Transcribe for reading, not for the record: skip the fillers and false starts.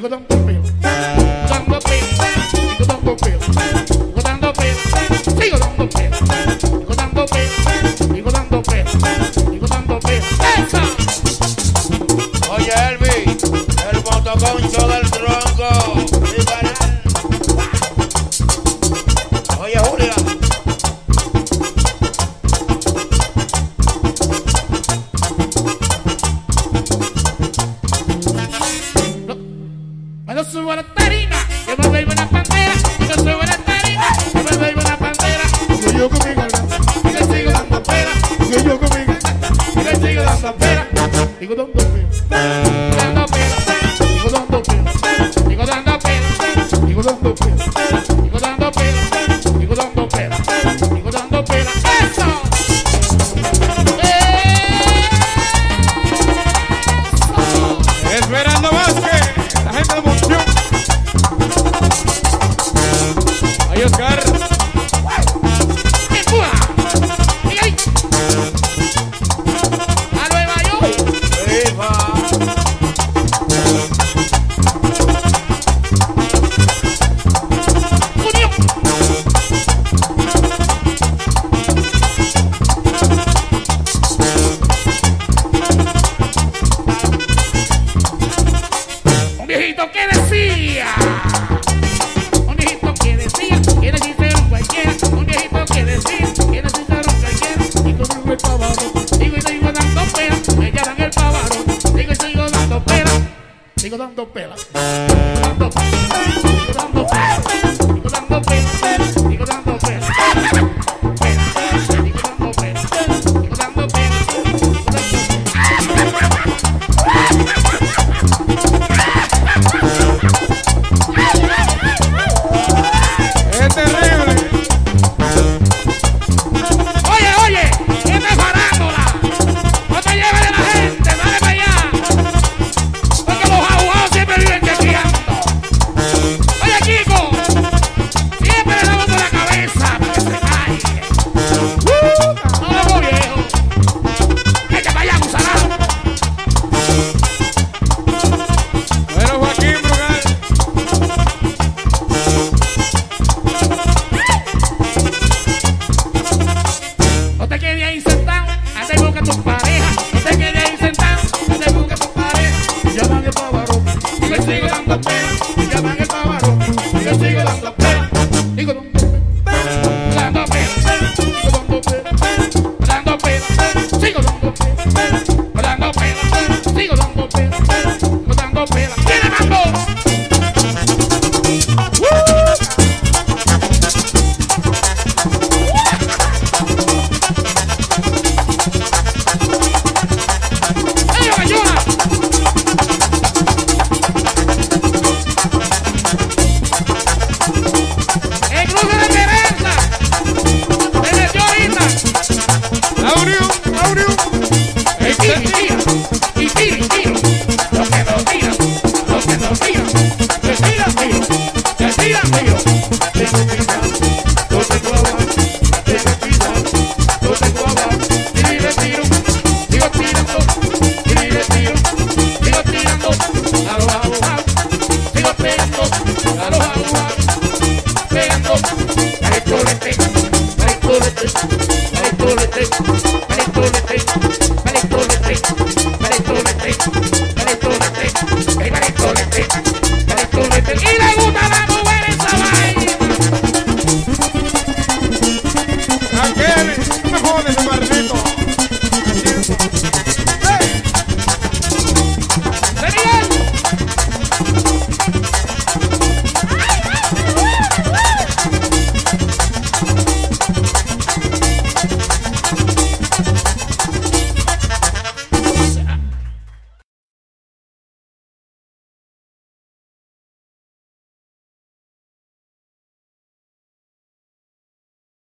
sigo dando pelo, dando pelo, sigo dando pelo, sigo dando pelo, sigo dando pelo, sigo dando pelo, sigo dando pelo, sigo dando pelo. ¡Esa! Oye, Elvi, el motoconcho del tronco. Oye, Julia. Cuando subo a la tarima, yo me vuelvo una pantera. Cuando subo a la tarima, yo me vuelvo una pantera. Porque yo conmigo y le sigo dando pera. Porque yo conmigo y le sigo dando pera. Sigo dando pera, dando pera, sigo dando pera, sigo dando pera, sigo dando pera, sigo dando pera, sigo dando pera, sigo dando pera. ¡Eso! Esperando Vázquez, la gente de Monción. Ahí Oscar. ¡Empuja! ¡Y ahí! ¡A Nueva York! ¡Viva! ¡Unión! Un viejito que decía, un viejito que decía, que necesita un cualquiera, un viejito que decía, que necesita un cualquiera, y conmigo el pavaro, digo y sigo dando pela, me llaman el pavaro, digo y sigo dando pela, sigo dando pela, sigo dando pela, sigo dando pela, sigo dando pela, sigo dando pela, pela, sigo dando pela, sigo dando pela, Es terrible. Oye, esta es farándula. No te lleves de la gente, dale para allá. Porque los abogados siempre viven chequeando. Oye, Kiko, siempre le damos por la cabeza para que se caiga. No lo hago viejo. Echa para allá, gusanazo. Bueno, Joaquín Brugal. No te quedes ahí sentado, anda y busca a tu pareja. No te quedes ahí sentado, anda y busca a tu pareja. Y llaman el pavaro, y le sigo dando pena. Y llaman el pavaro, y le sigo dando pena. Digo dando pena, sigo dando pena, dando pena, sigo dando pena, dando pena, sigo dando pena, sigo dando pena. ¡Tiene mambo! ¡Ey, ayuda! ¡El cruce de Teresa! ¡Se metió ahorita! Auriu. ¡Y tira, y tira, y tira! ¡Los que nos tiran! ¡Los que nos tiran! ¡Que tiran, tío! ¡Que tiran, tío! Tengo cuidado, no tengo agua. Tengo cuidado, no tengo agua. Y le tiro, sigo tirando. Y le tiro, sigo tirando. A los abogados, sigo pegando. A los abogados, pegando. Dale colete, dale colete, dale colete.